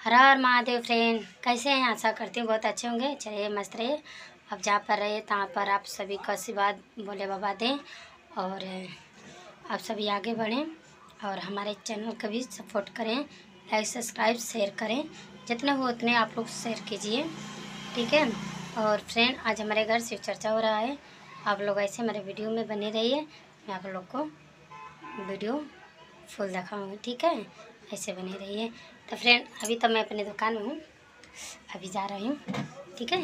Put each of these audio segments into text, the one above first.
हर हर Mahadev friend, कैसे हैं? आशा करती हूँ बहुत अच्छे होंगे। चलिए मस्त रहिए। अब जहाँ पर रहे तहाँ पर आप सभी का आशीर्वाद बोले बाबा दें और आप सभी आगे बढ़ें और हमारे चैनल को भी सपोर्ट करें। लाइक सब्सक्राइब शेयर करें, जितने हो उतने आप लोग शेयर कीजिए, ठीक है। और फ्रेंड, आज हमारे घर शिव चर्चा हो रहा है। आप लोग ऐसे हमारे वीडियो में बने रहिए, मैं आप लोग को वीडियो फुल दिखाऊंगी, ठीक है। ऐसे बने रहिए। तो फ्रेंड, अभी तो मैं अपने दुकान में हूँ, अभी जा रही हूँ, ठीक है।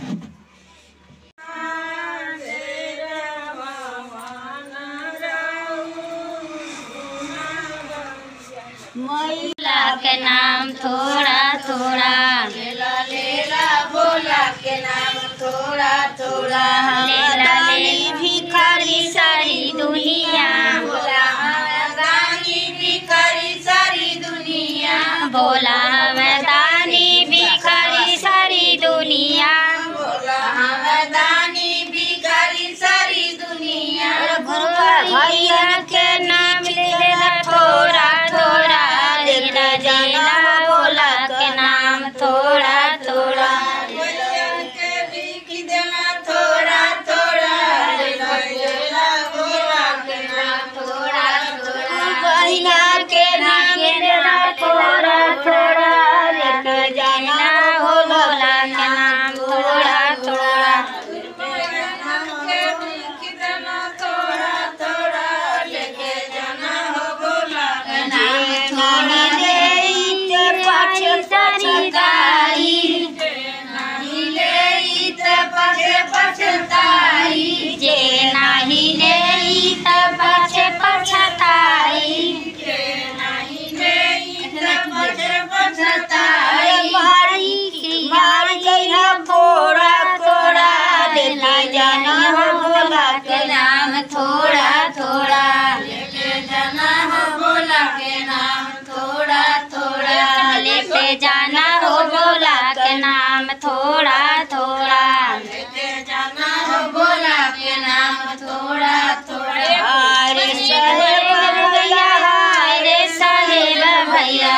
मैला के नाम थोड़ा थोड़ा, लेला लेला भोला के नाम थोड़ा थोड़ा, लेला ले भिखारी सारी दुनिया, भोला दानी भिखारी सारी दुनिया, भोला दानी भिखारी सारी दुनिया, भोला दानी भिखारी सारी दुनिया। भैया के नाम लेला थोड़ा थोड़ा, लेला लेला भोला के नाम थोड़ा थोड़ा, के लिख देना थोड़ा थोड़ा, लेला लेला भोला के नाम थोड़ा थोड़ा, भैया के नाम लेला थोड़ा थोड़ा, लेके जाना हो भोला के नाम थोड़ा थोड़ा, के लिख देना थोड़ा थोड़ा, लेके जाना हो भोला के नाम थोड़ी देर पाछे पछताई, नहीं ले ते पछे पछताई, जे नाही ले तब पाछे पछताई, नहीं ले ते पछे पछताई, मार गया थोड़ा थोड़ा, लेके जाना हो भोला के नाम थोड़ा थोड़ा, लेके जाना हो भोला के नाम थोड़ा थोड़ा, लेके जाना हो भोला के नाम थोड़ा थोड़ा, लेके जाना हो भोला के नाम थोड़ा थोड़ा। अरे साहेब भैया, अरे साहेब भैया,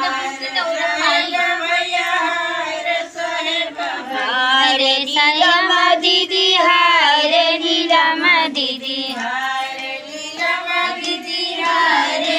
अरे नीलम दीदी, अरे नीलम दीदी, अरे नीलम दीदी, अरे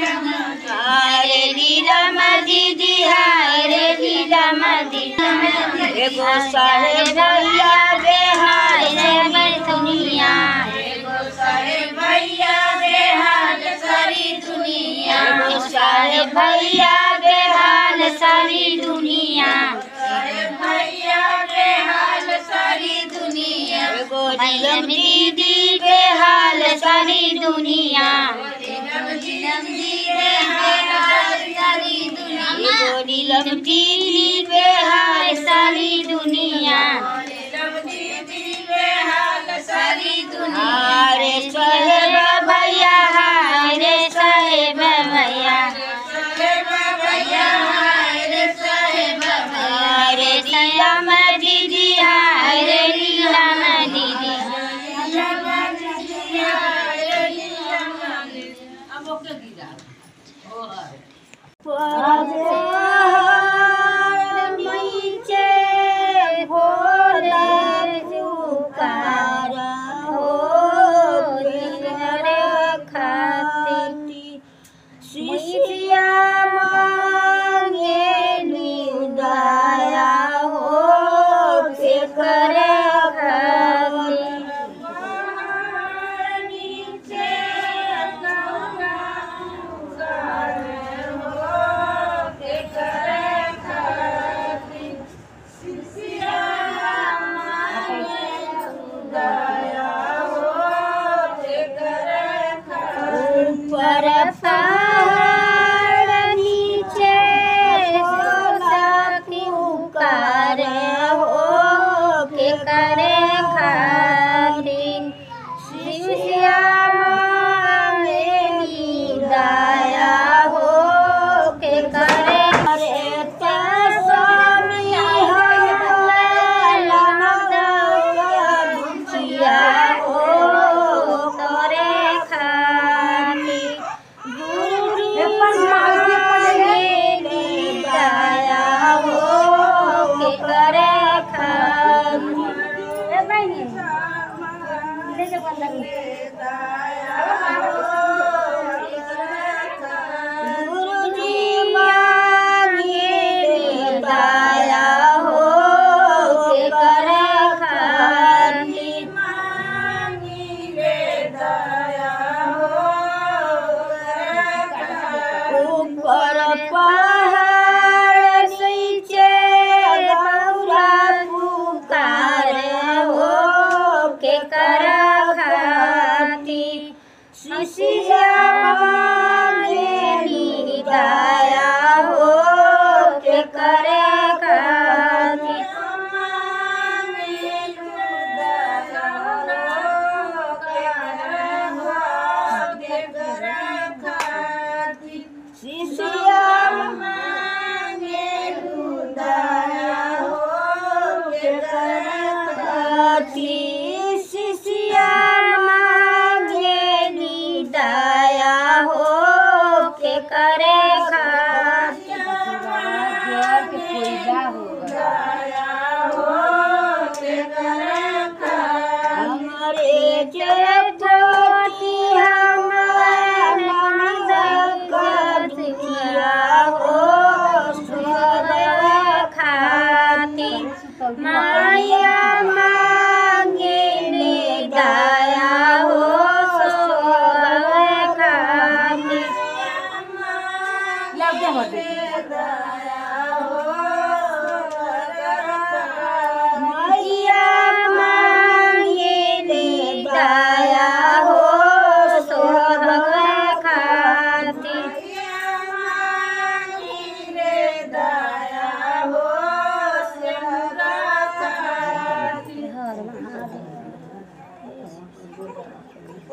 नीलम दीदी, एगो साहेब भैया बेहाल से बड़ दुनिया, एगो साहेब भैया बेहाल सारी दुनिया, एगो साहेब भैया बेहाल सारी दुनिया, साहेब भैया बेहाल सारी दुनिया, एगो नीलम दीदी बेहाल सारी दुनिया, नीलम दीदी बेहाल सारी दुनिया, एगो नीलम दीदी बेहाल सारी दुनिया, नीलम दीदी बेहाल सारी दुनिया। अरे साहेब भैया, अरे साहेब भैया, साहेब भैया रे साहेब भैया, अरे नीलम दीदी, अरे नीलम दीदी, भोर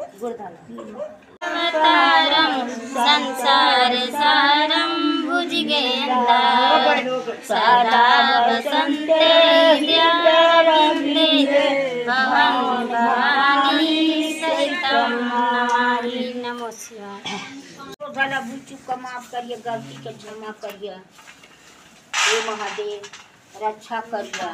अवतारं संसार सारं भुजगेन्द्र सदा वसन्ते हृदयारविन्दे भवं भवानी सहितं नमामि। नमो शिवाय। भला बुच्चू का माफ करिए, गलती के क्षमा करिए, हे महादेव रक्षा करिए।